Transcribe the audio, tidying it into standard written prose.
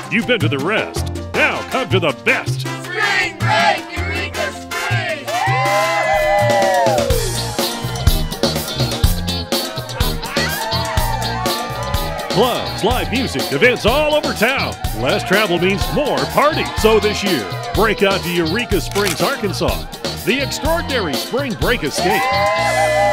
You've been to the rest. Now come to the best. Spring break, Eureka Spring! Clubs, live music, events all over town. Less travel means more party. So this year, break out to Eureka Springs, Arkansas. The extraordinary Spring Break Escape.